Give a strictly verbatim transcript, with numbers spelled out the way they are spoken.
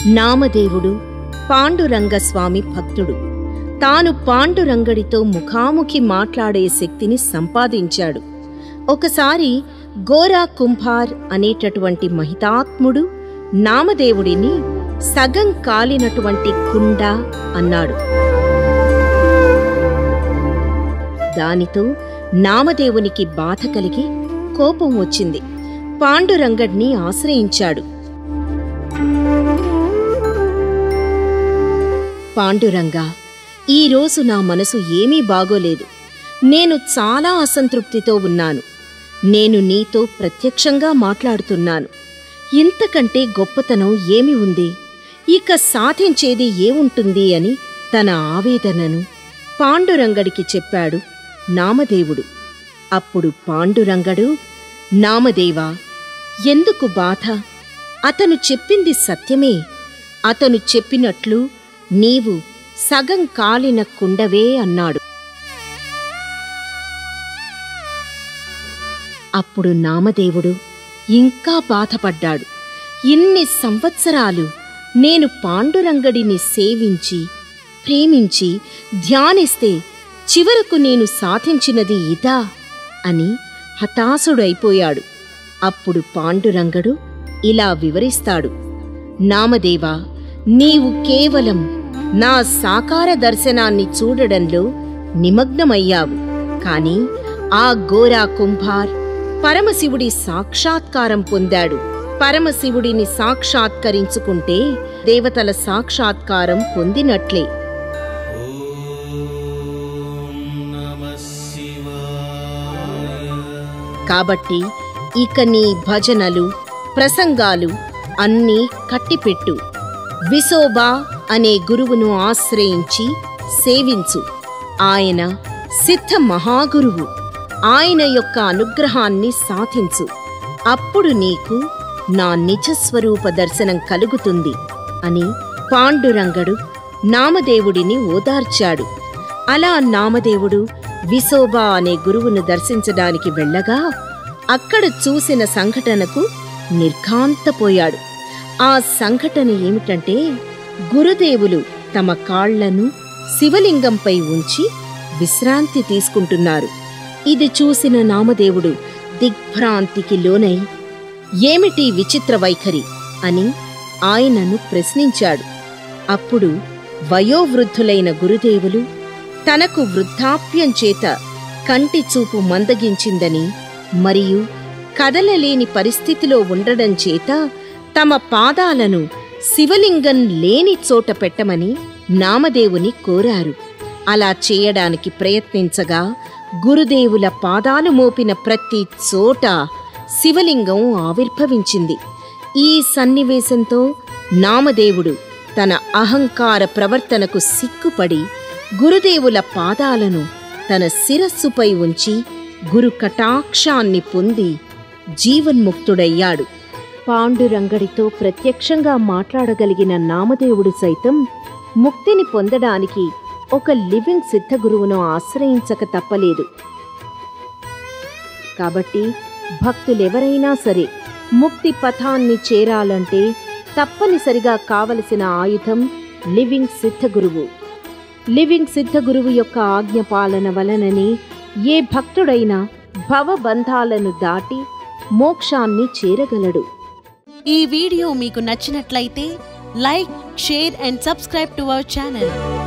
నామదేవుడు పాండురంగస్వామి భక్తుడు. తాను పాండురంగడితో ముఖాముఖి మాట్లాడే శక్తిని సంపాదించాడు. ఒకసారి ఘోరా ఖుంబార్ అనేటటువంటి మహితాత్ముడు నామదేవుడిని సగం కాలినటువంటి కుండ అన్నాడు. దానితో నామదేవునికి బాధ కలిగి కోపం వచ్చింది. పాండురంగడిని ఆశ్రయించాడు. పాండురంగా, ఈరోజు నా మనసు ఏమీ బాగోలేదు. నేను చాలా అసంతృప్తితో ఉన్నాను. నేను నీతో ప్రత్యక్షంగా మాట్లాడుతున్నాను. ఇంతకంటే గొప్పతనం ఏమి ఉంది? ఇక సాధించేది ఏముంటుంది అని తన ఆవేదనను పాండురంగడికి చెప్పాడు నామదేవుడు. అప్పుడు పాండురంగడు, నామదేవా, ఎందుకు బాధ? అతను చెప్పింది సత్యమే. అతను చెప్పినట్లు నీవు సగం కాలిన కుండవే అన్నాడు. అప్పుడు నామదేవుడు ఇంకా బాధపడ్డాడు. ఇన్ని సంవత్సరాలు నేను పాండురంగడిని సేవించి ప్రేమించి ధ్యానిస్తే చివరకు నేను సాధించినది ఇదా అని హతాశుడైపోయాడు. అప్పుడు పాండురంగడు ఇలా వివరిస్తాడు, నామదేవా, నీవు కేవలం నా సాకార దర్శనాన్ని చూడడంలో నిమగ్నమయ్యావు. కాని ఆ ఘోరా ఖుంబార్ పరమశివుడి సాక్షాత్కారం పొందాడు. పరమశివుడిని సాక్షాత్కరించుకుంటే దేవతల సాక్షాత్కారం పొందినట్లే. కాబట్టి ఇక నీ భజనలు ప్రసంగాలు అన్నీ కట్టిపెట్టు. విశోబా అనే గురువును ఆశ్రయించి సేవించు. ఆయన సిద్ధ మహాగురువు. ఆయన యొక్క అనుగ్రహాన్ని సాధించు. అప్పుడు నీకు నా నిజస్వరూప దర్శనం కలుగుతుంది అని పాండురంగడు నామదేవుడిని ఓదార్చాడు. అలా నామదేవుడు విశోబా అనే గురువును దర్శించడానికి వెళ్ళగా అక్కడ చూసిన సంఘటనకు నిర్ఘాంతపోయాడు. ఆ సంఘటన ఏమిటంటే, గురుదేవులు తమ కాళ్లను శివలింగంపై ఉంచి విశ్రాంతి తీసుకుంటున్నారు. ఇది చూసిన నామదేవుడు దిగ్భ్రాంతికి లోనై, ఏమిటి విచిత్ర వైఖరి అని ఆయనను ప్రశ్నించాడు. అప్పుడు వయోవృద్ధులైన గురుదేవులు తనకు వృద్ధాప్యం చేత కంటి చూపు మందగించిందని మరియు కదలలేని పరిస్థితిలో ఉండడం చేత తమ పాదాలను శివలింగం లేని చోట పెట్టమని నామదేవుని కోరారు. అలా చేయడానికి ప్రయత్నించగా గురుదేవుల పాదాలు మోపిన ప్రతి చోట శివలింగం ఆవిర్భవించింది. ఈ సన్నివేశంతో నామదేవుడు తన అహంకార ప్రవర్తనకు సిగ్గుపడి గురుదేవుల పాదాలను తన శిరస్సుపై ఉంచి గురు కటాక్షాన్ని పొంది జీవన్ముక్తుడయ్యాడు. పాండురంగడితో ప్రత్యక్షంగా మాట్లాడగలిగిన నామదేవుడు సైతం ముక్తిని పొందడానికి ఒక లివింగ్ సిద్ధగురువును ఆశ్రయించక తప్పలేదు. కాబట్టి భక్తులెవరైనా సరే ముక్తి పథాన్ని చేరాలంటే తప్పనిసరిగా కావలసిన ఆయుధం లివింగ్ సిద్ధగురువు. లివింగ్ సిద్ధగురువు యొక్క ఆజ్ఞపాలన వలననే ఏ భక్తుడైనా భవబంధాలను దాటి మోక్షాన్ని చేరగలడు. ఈ వీడియో మీకు నచ్చినట్లయితే like, share and subscribe to our channel.